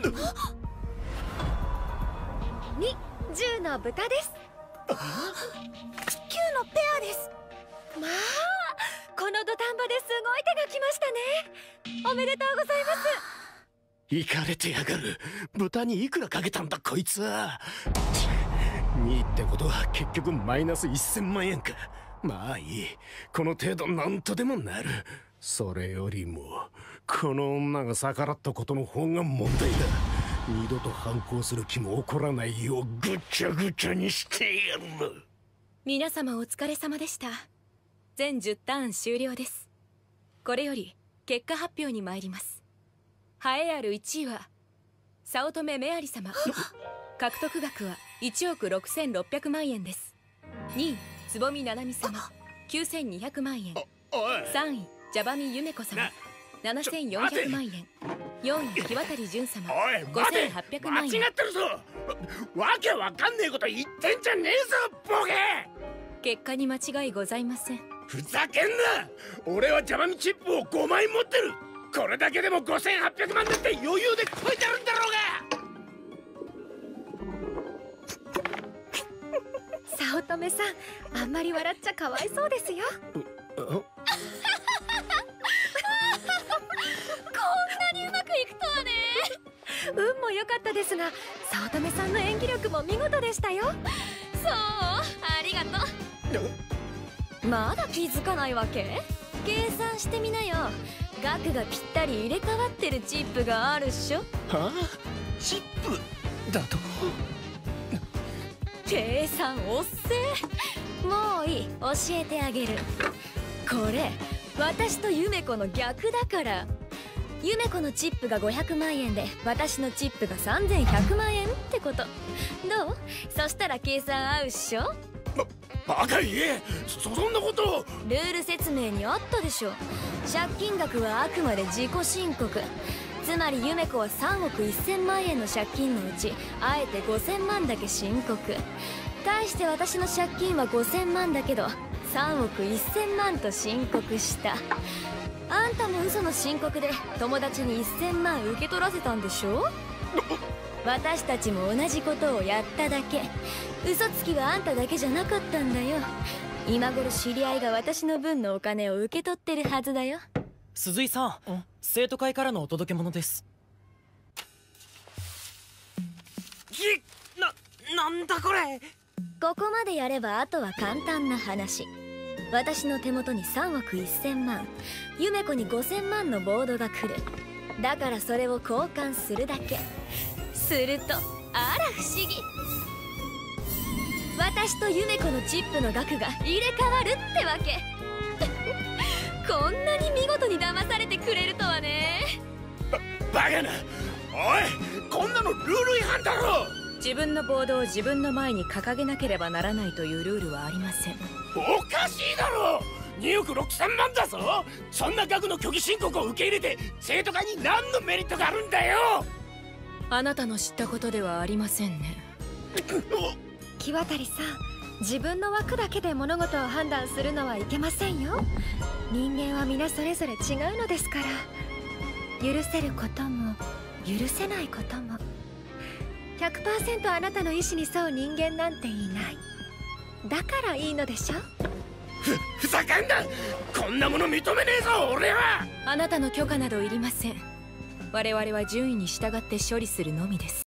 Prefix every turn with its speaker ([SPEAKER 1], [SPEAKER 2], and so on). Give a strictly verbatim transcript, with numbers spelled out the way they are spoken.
[SPEAKER 1] に、じゅうの豚です。きゅうのペアです。まあ、この土壇場ですごい手が来ましたね。おめでとうございます。
[SPEAKER 2] いかれてやがる。豚にいくらかけたんだこいつは。にってことは結局マイナスせんまんえんか。まあいい、この程度なんとでもなる。それよりもこの女が逆らったことの方が問題だ。二度と反抗する気も起こらないようぐちゃぐちゃにしてやる。
[SPEAKER 3] 皆様お疲れ様でした。全じゅうターン終了です。これより結果発表に参ります。栄えあるいちいは早乙女メアリ様。獲得額はいちおくろくせんろっぴゃくまんえんです。にいつぼみななみ様きゅうせんにひゃくまんえん。さんいジャバミゆめこ様ななせんよんひゃくまんえん。よんい木渡淳様ごせんはっぴゃくまんえん。
[SPEAKER 2] 間違ってるぞ。わけわかんねえこと言ってんじゃねえぞボケ。
[SPEAKER 3] 結果に間違いございません。
[SPEAKER 2] ふざけんな。俺はジャバミチップをごまい持ってる。これだけでもごせんはっぴゃくまんだって余裕で超えてるんだろうが。
[SPEAKER 1] 早乙女さん、あんまり笑っちゃかわいそうですよ。こんなにうまくいくとはね。運も良かったですが、早乙女さんの演技力も見事でしたよ。そう、ありがとう。まだ気づかないわけ？計算してみなよ。額がぴったり入れ替わってるチップがあるっしょ。は
[SPEAKER 2] あ？チップだと？
[SPEAKER 1] 計算おっせ。もういい、教えてあげる。これ私とゆめこの逆だから。ゆめこのチップがごひゃくまんえんで私のチップがさんぜんひゃくまんえんってこと。どう？そしたら計算合うっしょ。
[SPEAKER 2] バカ言え。そそんなこと。
[SPEAKER 1] ルール説明にあったでしょ。借金額はあくまで自己申告。つまりゆめこはさんおくせんまんえんの借金のうちあえてごせんまんだけ申告。対して私の借金はごせんまんだけどさんおくせんまんと申告した。あんたも嘘の申告で友達にせんまん受け取らせたんでしょ。私たちも同じことをやっただけ。嘘つきはあんただけじゃなかったんだよ。今頃知り合いが私の分のお金を受け取ってるはずだよ。
[SPEAKER 4] 鈴井さん、生徒会からのお届け物です。
[SPEAKER 2] きな、なんだこれ。
[SPEAKER 1] ここまでやればあとは簡単な話。私の手元にさんおくせんまん、ゆめこにごせんまんのボードが来る。だからそれを交換するだけ。するとあら不思議、私とゆめこのチップの額が入れ替わるってわけ。こんなに見事に騙されてくれるとはね。
[SPEAKER 2] バカな。おい、こんなのルール違反だろ。
[SPEAKER 3] 自分のボードを自分の前に掲げなければならないというルールはありません。
[SPEAKER 2] おかしいだろ。におくろくせんまんだぞ。そんな額の虚偽申告を受け入れて生徒会に何のメリットがあるんだよ。
[SPEAKER 3] あなたの知ったことではありませんね。
[SPEAKER 1] 木渡さん、自分の枠だけで物事を判断するのはいけませんよ。人間は皆それぞれ違うのですから。許せることも許せないことも ひゃくパーセント あなたの意思に沿う人間なんていない。だからいいのでしょ。
[SPEAKER 2] ふ、ふざけんな。こんなもの認めねえぞ俺は。
[SPEAKER 3] あなたの許可などいりません。我々は順位に従って処理するのみです。